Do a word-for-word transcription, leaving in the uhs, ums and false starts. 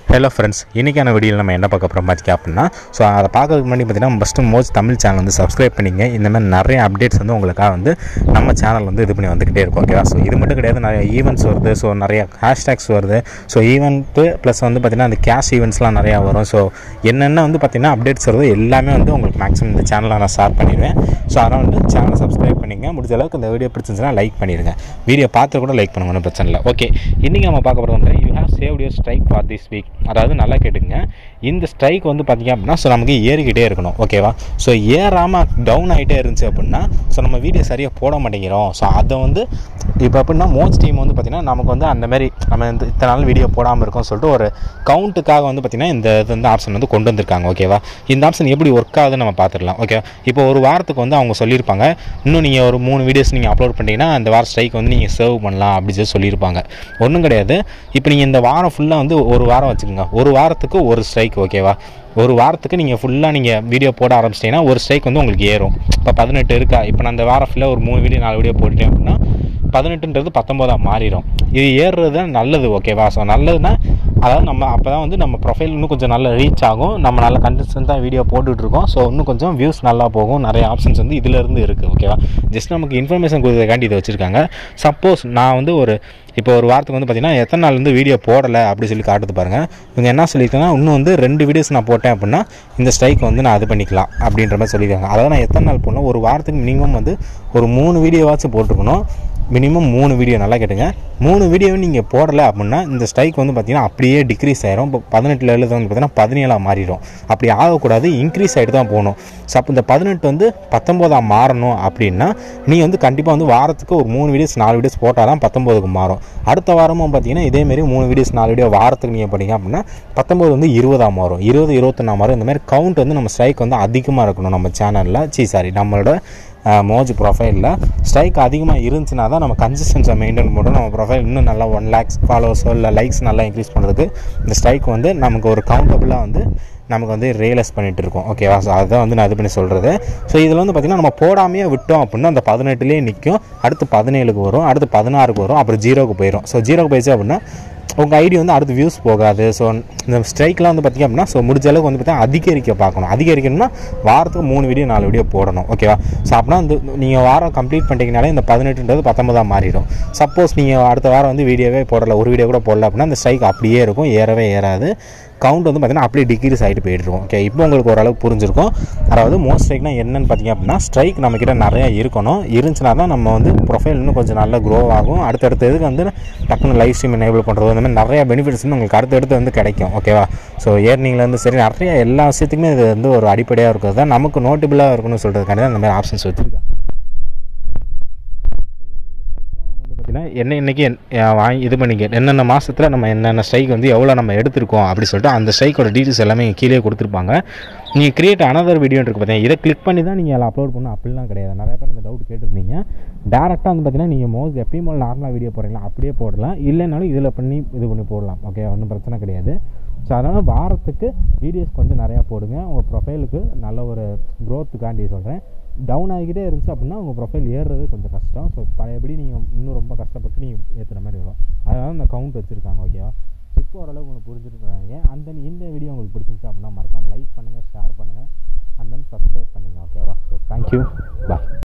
Hello friends, இன்றைக்கான வீடியோவில் நம்ம என்ன பார்க்க போகிறோம் பார்த்திங்க அப்படின்னா, ஸோ அதை பார்க்கறதுக்கு முன்னாடி பார்த்தீங்கன்னா ஃபஸ்ட்டு மோஜ் தமிழ் சேனல் வந்து சப்ஸ்கிரைப் பண்ணிங்க. இந்த மாதிரி நிறைய அப்டேட்ஸ் வந்து உங்களுக்காக வந்து நம்ம சேனல் வந்து இது பண்ணி வந்துக்கிட்டே இருக்கும். ஓகேவா? ஸோ இது மட்டும் கிடையாது, நிறைய ஈவெண்ட்ஸ் வருது. ஸோ நிறைய ஹேஷ்டேக்ஸ் வருது. ஸோ ஈவெண்ட்டு ப்ளஸ் வந்து பார்த்திங்கன்னா அந்த கேஷ் ஈவெண்ட்ஸ்லாம் நிறையா வரும். ஸோ என்னென்ன வந்து பார்த்திங்கன்னா அப்டேட்ஸ் வருது எல்லாமே வந்து உங்களுக்கு மேக்ஸிமம் இந்த சேனலில் நான் ஷேர் பண்ணிடுவேன். ஸோ அதனால் வந்து சேனலை சப்ஸ்கிரைப் பண்ணிங்க. முடிஞ்ச அளவுக்கு இந்த வீடியோ பிடிச்சிருந்துச்சுன்னா லைக் பண்ணிடுங்க. வீடியோ பார்த்து கூட லைக் பண்ணுங்க, ஒன்றும் பிரச்சனை இல்லை. ஓகே, இன்றைக்கி நம்ம பார்க்க போகிறது வந்து you have saved your strike for this week. அதாவது நல்லா கேட்டுங்க, இந்த ஸ்ட்ரைக் வந்து பார்த்திங்க அப்படின்னா ஸோ நமக்கு ஏறிக்கிட்டே இருக்கணும். ஓகேவா? ஸோ ஏறாமல் டவுன் ஆகிட்டே இருந்துச்சு அப்படின்னா ஸோ நம்ம வீடியோ சரியாக போட மாட்டேங்கிறோம். ஸோ அதை வந்து இப்போ அப்படின்னா மோஸ்ட் டீம் வந்து பார்த்திங்கன்னா நமக்கு வந்து அந்த மாதிரி நம்ம இந்த இத்தனை நாள் வீடியோ போடாமல் இருக்கோம்னு சொல்லிட்டு ஒரு கவுண்ட்டுக்காக வந்து பார்த்திங்கன்னா இந்த இது வந்து ஆப்ஷன் வந்து கொண்டு வந்திருக்காங்க. ஓகேவா? இந்த ஆப்ஷன் எப்படி ஒர்க் ஆகுதுன்னு நம்ம பார்த்துடலாம். ஓகே, இப்போ ஒரு வாரத்துக்கு வந்து அவங்க சொல்லியிருப்பாங்க, இன்னும் நீங்கள் ஒரு மூணு வீடியோஸ் நீங்கள் அப்லோட் பண்ணிட்டீங்கன்னா அந்த வார ஸ்ட்ரைக் வந்து நீங்கள் சேவ் பண்ணலாம் அப்படின்னு சொல்லி சொல்லியிருப்பாங்க. ஒன்றும் கிடையாது. இப்போ நீங்கள் இந்த வாரம் ஃபுல்லாக வந்து ஒரு வாரம் வச்சுக்கோங்க. ஒரு வாரத்துக்கு ஒரு ஸ்ட்ரைக். ஓகேவா? ஒரு வாரத்துக்கு நீங்கள் ஃபுல்லாக நீங்கள் வீடியோ போட ஆரம்பிச்சிட்டிங்கன்னா ஒரு ஸ்ட்ரைக் வந்து உங்களுக்கு ஏறும். இப்போ பதினெட்டு இருக்கா, இப்போ நான் அந்த வாரம் ஃபுல்லாக ஒரு மூணு வீடியோ நாலு வீடியோ போட்டுட்டேன் அப்படின்னா பதினெட்டுன்றது பத்தொம்போதாக மாறிடும். இது ஏறுறது தான் நல்லது. ஓகேவா? ஸோ நல்லதுன்னா அதாவது நம்ம அப்போ தான் வந்து நம்ம ப்ரொஃபைல் இன்னும் கொஞ்சம் நல்லா ரீச் ஆகும். நம்ம நல்லா கன்சிஸ்டண்ட்டாக வீடியோ போட்டுட்ருக்கோம். ஸோ இன்னும் கொஞ்சம் வியூஸ் நல்லா போகும். நிறைய ஆப்ஷன்ஸ் வந்து இதிலேருந்து இருக்குது. ஓகேவா? ஜஸ்ட் நமக்கு இன்ஃபர்மேஷன் கொடுக்கறதுக்காண்டி இதை வச்சுருக்காங்க. சப்போஸ் நான் வந்து ஒரு இப்போ ஒரு வாரத்துக்கு வந்து பார்த்திங்கன்னா எத்தனை நாள் வந்து வீடியோ போடலை அப்படி சொல்லி காட்டுது பாருங்கள். இவங்க என்ன சொல்லியிருக்காங்கன்னா, இன்னும் வந்து ரெண்டு வீடியோஸ் நான் போட்டேன் அப்படின்னா இந்த ஸ்ட்ரைக் வந்து நான் அது பண்ணிக்கலாம் அப்படின்ற மாதிரி சொல்லியிருக்காங்க. அதாவது நான் எத்தனை நாள் போடணும், ஒரு வாரத்துக்கு மினிமம் வந்து ஒரு மூணு வீடியோவாச்சும் போட்டிருக்கணும். மினிமம் மூணு வீடியோ. நல்லா கேட்டுங்க, மூணு வீடியோவும் நீங்கள் போடலை அப்படின்னா இந்த ஸ்ட்ரைக் வந்து பார்த்திங்கன்னா அப்படியே டிக்ரீஸ் ஆயிரும். இப்போ பதினெட்டில் எழுது வந்து பார்த்திங்கன்னா பதினேழாக மாறிடும். அப்படி ஆகக்கூடாது, இன்க்ரீஸ் ஆகிட்டு தான் போகணும். ஸோ அப்போ இந்த பதினெட்டு வந்து பத்தொம்போதாக மாறணும் அப்படின்னா நீங்கள் வந்து கண்டிப்பாக வந்து வாரத்துக்கு ஒரு மூணு வீடியோஸ் நாலு வீடியோஸ் போட்டால் தான் பத்தொம்போதுக்கு மாறும். அடுத்த வாரமும் பார்த்திங்கன்னா இதேமாரி மூணு வீடியோஸ் நாலு வீடியோ வாரத்துக்கு நீங்கள் படிங்க அப்படின்னா பத்தொம்போது வந்து இருபதாக மாறும். இருபது இருபத்தொன்னா மாறும். இந்த மாதிரி கவுண்ட் வந்து நம்ம ஸ்ட்ரைக் வந்து அதிகமாக இருக்கணும் நம்ம சேனலில். சி சாரி நம்மளோட மோஜ் ப்ரொஃபைலில் ஸ்ட்ரைக் அதிகமாக இருந்துச்சுன்னா தான் நம்ம கன்சிஸ்டன்ஸை மெயின்டைன் பண்ணுறோம். நம்ம ப்ரொஃபைல் இன்னும் நல்லா ஒன் லேக்ஸ் ஃபாலோவர்ஸோ இல்லை லைக்ஸ் நல்லா இன்க்ரீஸ் பண்ணுறதுக்கு இந்த ஸ்ட்ரைக் வந்து நமக்கு ஒரு கவுண்டபுளாக வந்து நமக்கு வந்து ரியலைஸ் பண்ணிகிட்டு இருக்கோம். ஓகேவா? ஸோ அதுதான் வந்து நான் இது பண்ணி சொல்கிறது. ஸோ இதில் வந்து பார்த்திங்கன்னா நம்ம போடாமையே விட்டோம் அப்படின்னா அந்த பதினெட்டுலேயே நிற்கும். அடுத்து பதினேழுக்கு வரும், அடுத்து பதினாறுக்கு வரும், அப்புறம் ஜீரோக்கு போயிடும். ஸோ ஜீரோக்கு போயிடுச்சு அப்படின்னா உங்கள் ஐடி வந்து அடுத்து வியூஸ் போகாது. ஸோ இந்த ஸ்ட்ரைக்லாம் வந்து பார்த்திங்க அப்படின்னா ஸோ முடிஞ்ச அளவுக்கு வந்து பார்த்தீங்கன்னா அதிகரிக்க பார்க்கணும். அதிகரிக்கணும்னா வாரத்துக்கு மூணு வீடியோ நாலு வீடியோ போடணும். ஓகேவா? ஸோ அப்படின்னா இந்த நீங்கள் வாரம் கம்ப்ளீட் பண்ணிட்டீங்கனாலே இந்த பதினெட்டுன்றது பத்தொன்பதாக மாறிடும். சப்போஸ் நீங்கள் அடுத்த வாரம் வந்து வீடியோவே போடலை, ஒரு வீடியோ கூட போடல அப்படின்னா அந்த ஸ்ட்ரைக் அப்படியே இருக்கும், ஏறவே ஏறாது. கவுண்ட் வந்து பார்த்திங்கன்னா அப்படியே டிக்ரீஸ் ஆகிட்டு போயிட்டுருக்கும். ஓகே, இப்போ உங்களுக்கு ஓரளவுக்கு புரிஞ்சிருக்கும். அதாவது மோஸ்ட் ஸ்ட்ரைக்னா என்னென்னு பார்த்திங்க அப்படின்னா ஸ்ட்ரைக் நம்மக்கிட்ட நிறையா இருக்கணும். இருந்துச்சுன்னா தான் நம்ம வந்து ப்ரொஃபைல் இன்னும் கொஞ்சம் நல்லா க்ரோ ஆகும். அடுத்தடுத்த இதுக்கு வந்து டக்குன்னு லைவ் ஸ்ட்ரீம் எனேபிள் பண்ணுறது, அந்த மாதிரி நிறையா பெனிஃபிட்ஸ் வந்து உங்களுக்கு அடுத்தடுத்து வந்து கிடைக்கும். ஓகேவா? ஸோ ஏர்னிங்லேருந்து சரி நிறைய எல்லா விஷயத்துக்குமே இது வந்து ஒரு அடிப்படையாக இருக்கிறது தான் நமக்கு நோட்டபிளாக இருக்கணும்னு சொல்கிறதுக்காண்டி தான் அந்த மாதிரி ஆப்ஷன்ஸ் வச்சுருக்காங்க. என்ன இன்றைக்கி வாங்கி இது பண்ணிக்க என்னென்ன மாதத்தில் நம்ம என்னென்ன ஸ்ட்ரைக் வந்து எவ்வளோ நம்ம எடுத்திருக்கோம் அப்படி சொல்லிட்டு அந்த ஸ்ட்ரைக்கோட டீட்டெயில்ஸ் எல்லாமே கீழே கொடுத்துருப்பாங்க. நீங்கள் கிரியேட் அனதர் வீடியோ இருக்குது பார்த்தீங்கன்னா இதை கிளிக் பண்ணி தான் நீங்கள் அப்லோட் பண்ணணும் அப்படிலாம் கிடையாது. நிறைய பேர் அந்த டவுட் கேட்டுருந்தீங்க. டேரெக்டாக வந்து பார்த்தீங்கன்னா நீங்கள் மோஸ்ட் எப்பயும் போல் நார்மலாக வீடியோ போடுறீங்களா அப்படியே போடலாம், இல்லைனாலும் இதில் பண்ணி இது பண்ணி போடலாம். ஓகே, ஒன்றும் பிரச்சனை கிடையாது. ஸோ அதனால் வாரத்துக்கு வீடியோஸ் கொஞ்சம் நிறையா போடுங்க. உங்கள் ப்ரொஃபைலுக்கு நல்ல ஒரு க்ரோத்துக்காண்டி சொல்கிறேன். டவுன் ஆகிக்கிட்டே இருந்துச்சு அப்படின்னா உங்கள் ப்ரொஃபைல் ஏறுறது கொஞ்சம் கஷ்டம். ஸோ பழையபடி நீங்கள் இன்னும் ரொம்ப கஷ்டப்பட்டு நீங்கள் ஏற்றுற மாதிரி வரும். அதனால இந்த கவுண்ட் வச்சுருக்காங்க. ஓகேவா? இப்போ ஓரளவுக்கு உங்களுக்கு புரிஞ்சுருக்காங்க. அண்ட் தென் இந்த வீடியோ உங்களுக்கு பிடிச்சிருச்சு அப்படின்னா மறக்காமல் லைக் பண்ணுங்கள், ஷேர் பண்ணுங்கள், அண்ட் தென் சப்ஸ்கிரைப் பண்ணுங்கள். ஓகேவா? ஸோ தேங்க்யூ, பாய்.